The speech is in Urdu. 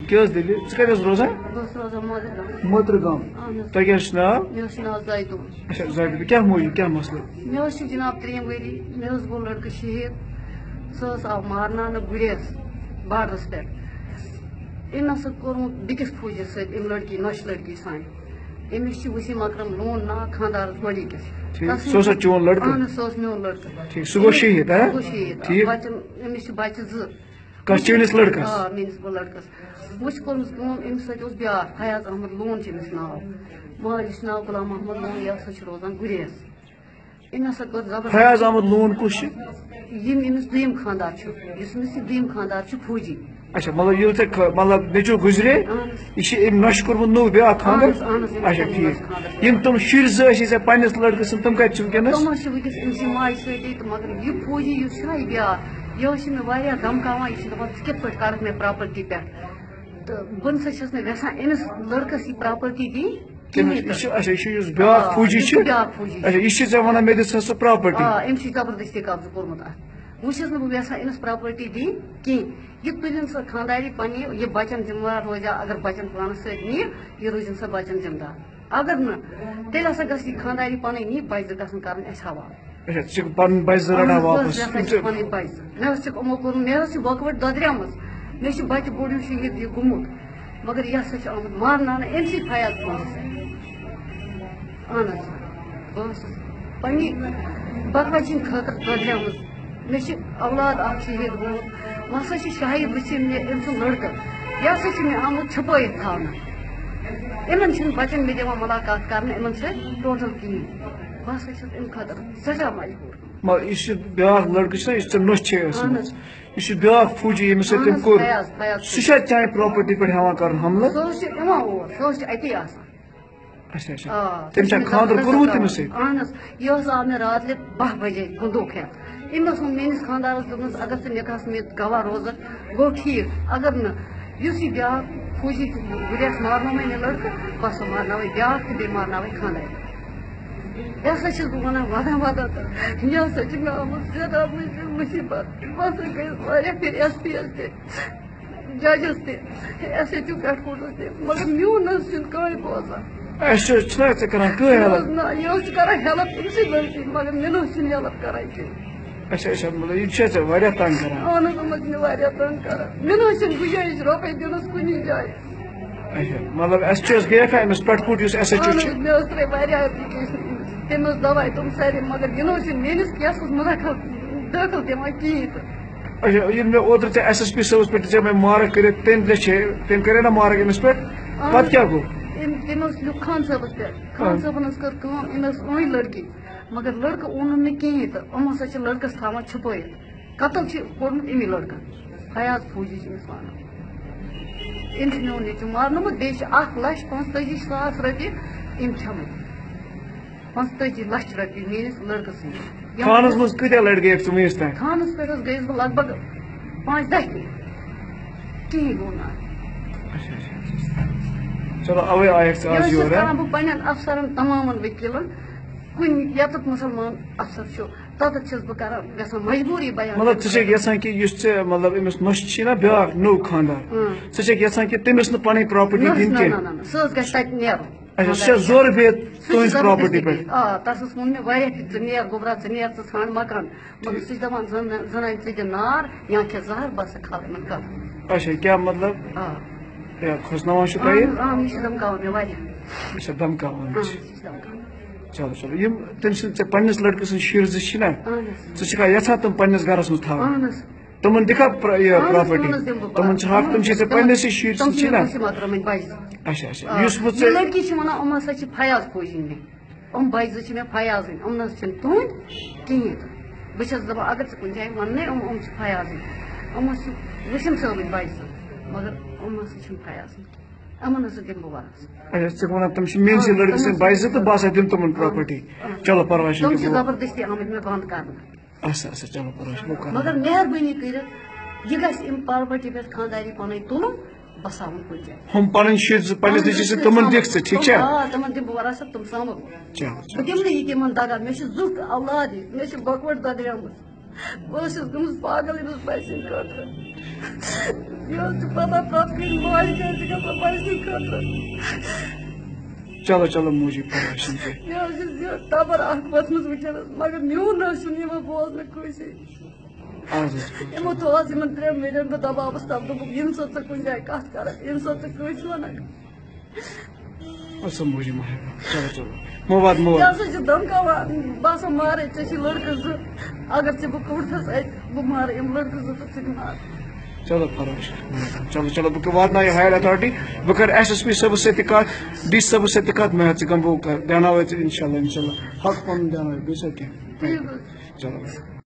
کیا دلی ژٕ روزان مترگام تۄہہِ کیٛاہ چھُ ناو اچھا زٲہِد کیٛاہ موٗجوٗب کیٛاہ مسلہٕ مےٚ چھُ جناب 3 ؤری مےٚ گوٚو لڑکہٕ شہیٖد سُہ آو مارناونہٕ گُریز باڈرس پٮ۪ٹھ أمۍ ہسا کوٚرمُت بیٚکِس فوجس سۭتۍ أمۍ لڑکی نۄشہِ لڑکی سانہِ أمِس چھُ وسیٖم اکرم لون ناو خاندارس گۄڈٕنِکِس سُہ اوسا چون لڑکہٕ اہن سُہ اوس میون لڑکہٕ سُہ گوٚو شہیٖد بچن أمِس چھِ بچہِ 2 کس چٲنِس لڑکس میٲنِس لڑکس وۄنۍ چھِ کوٚرمُت کٲم أمِس سۭتۍ اوس بیٛاکھ فیاض احمد لون چھُ أمِس ناو مٲلِس چھُ ناو غلام محمد لون یہِ ہسا چھُ روزان گُریز أمۍ ہسا کٔر زبردست فیاض احمد لون کُس چھُ یِم أمِس دوٚیِم خاندار چھُ یُس أمِس یہِ دوٚیِم خاندار چھُ فوجی اچھا مطلب ییٚلہِ ژےٚ مطلب نیٚچوٗ گُزرے یہِ چھُ أمۍ نۄشہِ کوٚرمُت نوٚو بیٛاکھ خاندر اچھا ٹھیٖک یِم تِم شُرۍ 2 ٲسی ژےٚ پننِس لڑکہٕ سٕنٛدۍ تِم کتہِ چھِ وٕنکیٚنس تِم حظ چھِ وٕنکیٚس أمسٕے ماجہِ سۭتی تہٕ مگر یہِ فوجی یُس چھُنہ یہِ بیٛاکھ یہِ حظ چھِ مےٚ واریاہ دمکاوان یہِ چھِ دپان ژٕ کِتھ پٲٹھۍ کڑکھ مےٚ پراپرٹی پٮ۪ٹھ تہٕ بہٕ نسا چھَس نہٕ یژھان أمِس لڑکس یہِ پراپرٹی دِنۍ اچھا یہِ چھُ یُس بیٛاکھ فوجی چھُ اچھا یہِ چھُ ژےٚ ونان مےٚ دِ سا سُہ پراپرٹی أمۍ چھُ زبردستی قبضہٕ کوٚرمُت اتھ وۄنۍ چھَس نہٕ بہٕ یژھان أمِس پراپرٹی دِنۍ کِہیٖنۍ یہِ تُلِن سۄ خانداری پننہِ یہِ بچن ذمہٕ وار روزِ اگر بچن پانس سۭتۍ نِیہِ یہِ روزن سۄ بچن ذمہٕ دار اگر نہٕ تیٚلہِ ہسا گژھِ یہِ خانداری پنٕنۍ نِیہِ بچہِ 2 گژھن کرٕنۍ اَسہِ حوالہٕ اچھا ژٕ پنٕنۍ بچہِ 2 رٹان واپس پنٕنۍ بچہِ مےٚ حظ چھکھ یِمو کوٚرمُت مےٚ حظ چھِ بۄکہٕ وٕٹھ دۄدریمٕژ مےٚ چھُ بچہِ بوٚڑ ہیوٗ شہیٖد یہِ گوٚمُت مگر یہِ ہسا چھُ آمُت مارناونہٕ أمسٕے فیاض پانس اہن حظ بہٕ ٲسٕس پننہِ بۄکہٕ وچہِ ہِنٛدِ خٲطرٕ دۄدریمٕژ مےٚ چھِ اولاد اکھ شہیٖد گوٚمُت وۄنۍ ہسا چھِ شاہد وسیٖم مےٚ أمۍ سُنٛد لڑکہٕ یہِ ہسا چھُ مےٚ آمُت چھُپٲیِتھ تھاونہٕ یِمن چھِنہٕ بچن مےٚ دِوان مُلاقات کرنہٕ یِمن سۭتۍ ٹوٹل کِہیٖنۍ بہٕ ہسا چھَس اَمہِ خٲطرٕ سٮ۪ٹھاہ مجبوٗر یہِ چھُ بیٛاکھ لڑکہٕ چھُنہ یُس ژےٚ نۄش چھے ٲسمٕژ یہِ چھُ بیٛاکھ فوجی ییٚمِس سۭتۍ تٔمۍ کوٚر سُہ چھا چانہِ پراپرٹی پٮ۪ٹھ ہٮ۪وان کرُن حملہٕ سُہ حظ چھُ یِوان اور سُہ حظ چھُ اَتی آسان اچھا اچھا تٔمۍ چھا خاندر کوٚرمُت تٔمِس سۭتۍ اہن حظ یہِ حظ آو مےٚ راتلہِ 12 بجے بندوٗق ہٮ۪تھ أمۍ اوس میٲنِس خاندارس دوٚپمَس اگر ژٕ نِکاحس مےٚ گواہ روزکھ گوٚو ٹھیٖک اگر نہٕ یُس یہِ بیٛاکھ فوجی گُریس مارنووے مےٚ لڑکہٕ بہٕ ہسا مارناوے بیٛاکھ تہٕ بیٚیہِ مارناوے خاندارِ یہِ ہسا چھَس بہٕ ونان ودان ودان تہٕ یہِ ہسا چھِ مےٚ آمٕژ سٮ۪ٹھاہ مُصیبت بہٕ ہسا گٔیَس واریاہ پھِرِ ایس پی یس تہِ ججس تہِ ایس ایچ او پٮ۪ٹھ کوٚڑُس تہِ مگر میون حظ چھُنہٕ کٕہٕنۍ بوزان چھُنا ژےٚ کران کٕہٕنۍ ہیلپ نہ یہِ حظ چھُ کران ہیلپ أمسٕے لڑکی مگر مےٚ نہ حظ چھُنہٕ ہیلپ کران کینٛہہ اچھا اچھا مطلب یہِ چھا ژےٚ واریاہ تنگ کران اہن حظ یِم حظ چھِ مےٚ واریاہ تنگ کران مےٚ نہ حظ چھنہٕ گُنجٲیِش رۄپے دِنَس کُنی جایہِ اچھا مطلب ایس ٹی یس گٔیکھا أمِس پٮ۪ٹھ کوٚٹ یُس ایس ایچ او چھُ مےٚ حظ ترٛٲے واریاہ ایپلِکیشن تٔمۍ حظ دواے تِم سارے مگر یہِ نہ حظ چھُنہٕ میٲنِس کیسس منٛز دٲخل دِوان کِہیٖنۍ تہٕ اچھا ییٚلہِ مےٚ اوترٕ ژےٚ ایس ایس پی صٲبس پٮ۪ٹھ دِژے مےٚ مارک کٔرِتھ تٔمۍ کَرے نا مارک أمِس پٮ۪ٹھ پتہٕ کیٛاہ گوٚو تٔمۍ حظ لیوٗکھ خان صٲبس پٮ۪ٹھ خان صٲبن حظ کٔر کٲم أمۍ حظ أنۍ لڑکی مگر لڑکہٕ اونُن نہٕ کِہیٖنۍ تہٕ یِم ہسا چھِ لڑکس تھاوان چھُپٲیِتھ قتل چھِ کوٚرمُت امی لڑکن فیاض فوجی چھِ أمِس وَنان أمۍ چھُ میون نیٚچوٗ مارنومُت بیٚیہِ چھِ 1,45,000 رۄپیہِ أمۍ کھٮ۪مٕتۍ 45 لَچھ رۄپیہِ میٲنِس لڑکہٕ سٕنٛدۍ تھانس منٛز کۭتیاہ لڑکہٕ گٔیکھ ژٕ وٕنیُس تانۍ تھانس پٮ۪ٹھ حظ گٔیَس بہٕ لگ بگ 5-10 تہِ کِہیٖنۍ گوٚو نہٕ چلو اوے آیکھ ژٕ آز یور کران بہٕ پننٮ۪ن افسرن تمامن وکیلن کُنہِ ییٚتٮ۪تھ مُسلمان افسر چھُ تتٮ۪تھ چھَس بہٕ کران یژھان مجبوٗری بیان مطلب ژٕ چھکھ یژھان کہِ یُس ژےٚ مطلب أمِس نۄشہِ چھِ نا بیٛاکھ نوٚو خاندار ژٕ چھکھ یژھان کہِ تٔمِس نہٕ پنٕنۍ پراپرٹی دِنۍ کینٛہہ سُہ حظ گژھِ تتہِ نیرُن اچھا سُہ چھا زورٕ بِہِتھ تُہنٛزِ پراپرٹی پٮ۪ٹھ تس حظ ووٚن مےٚ واریاہ پھِرِ ژٕ نیر گوٚبرا ژٕ نیر ژٕ ژھانڈ مکان مگر سُہ چھُ دپان زنانہِ ژٕ دِ نار یا کھےٚ زہر بہٕ ہسا کھالہٕ یِمن قدم اچھا کیٛاہ مطلب کھوژناوان چھُ تۄہہِ یہِ چھُ دمکاوان مےٚ واریاہ اچھا دمکاوان چلو چلو یِم تٔمۍ سٕنٛدۍ ژےٚ پننِس لڑکہٕ سٕنٛدۍ شُرۍ 2 چھِ نا ژٕ چھکھا یژھان تِم پننِس گرس منٛز تھاوٕنۍ تِمن دِکھا یہِ پراپرٹی تِمن چھِ حق تِم چھِ ژےٚ پننِسٕے شُرۍ چھِ نا اچھا اچھا یُس بہٕ ژےٚ لڑکی چھِ ونان یِم ہسا چھِ فیاض فوجی مےٚ یِم بچہِ 2 چھِ مےٚ فیاضٕنۍ یِم نہ حظ چھِنہٕ تُہنٛدۍ کِہیٖنۍ تہٕ بہٕ چھَس دپان اگر ژٕ کُنہِ جایہِ وَننے یِم چھِ فیاضٕنۍ یِم حظ چھِ وسیٖم صٲبٕنۍ بچہِ 2 مگر یِم ہسا چھِنہٕ فیاضٕنۍ یِمن ہسا دِمہٕ بہٕ وَرس اچھا ژٕ وَنان تِم چھِ میٲنسٕے لڑکہٕ سٕنٛدۍ بچہِ 2 تہٕ بہٕ ہسا دِمہٕ تِمن پراپرٹی چلو پرواے چھُنہٕ تِم چھِ زبردستی آمٕتۍ مےٚ بنٛد کرنہٕ اچھا اچھا چلو پرواے چھُنہٕ مگر مہربٲنی کٔرِتھ یہِ گژھِ اَمہِ پراپرٹی پٮ۪ٹھ خانداری پنٕنۍ تُلُن بہٕ ساوُن کُنہِ جایہِ ہُم پنٕنۍ شُرۍ 2 پننِس نیٚچوِس سۭتۍ تِمن دِکھ ژٕ ٹھیٖک چھا تِمن دِمہٕ بہٕ وراثت تِم سامو بہٕ چلو دِمہٕ نہٕ یہِ تِمن دگا مےٚ چھِ زُٹھ اولاد ییٚتہِ مےٚ چھِ بۄکہٕ وٕٹھ دۄدریمٕژ بہٕ حظ چھَس گٔمٕژ پاگل أمِس بچہِ سٕنٛدِ خٲطرٕ یہ پتہ پرت کن ماج کر گژھان بچنہٕ خٲطرٕ چلو چلو موجی پرواے چھُنہٕ مےٚ تبر اکھ ؤژھمٕژ وٕنکیٚنس مگر میون نہ چھُنہٕ یِوان بوزنہٕ کٲنٛسے یِمو تھوٚو آز یِمن 3 ؤرین بہٕ دباوس تل دوٚپُکھ ییٚمہِ ساتہٕ ژٕ کُنہِ جایہِ کتھ کرکھ ییٚمہِ ساتہٕ ژٕ کٲنٛسہِ ونکھ اچھا موجی مہربان چلو چلو مواد مواد یہ ہسا چھِ دمکاوان باسان مارے ژےٚ چھی لڑکہٕ زٕ اگر ژےٚ بہٕ کوٚڑتھس اتہِ بہٕ مارٕ یِم لڑکہٕ زٕ تہٕ ژٕ تہِ مار چلو پرواے چلو چلو بہٕ واتناو ہایر اتھارٹی بہٕ کرٕ ایس ایس پی صٲبس سۭتۍ تہِ کتھ ڈی سی صٲبس سۭتۍ تہِ کتھ مےٚ ژٕ کم بہٕ دیاناوے ژےٚ انشاء اللہ حق پنُن دیاناوے بیٚیہِ چھا کینٛہہ چلو